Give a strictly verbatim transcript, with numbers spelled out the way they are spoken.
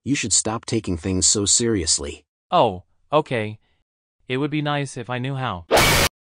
You should stop taking things so seriously. Oh, okay. It would be nice if I knew how.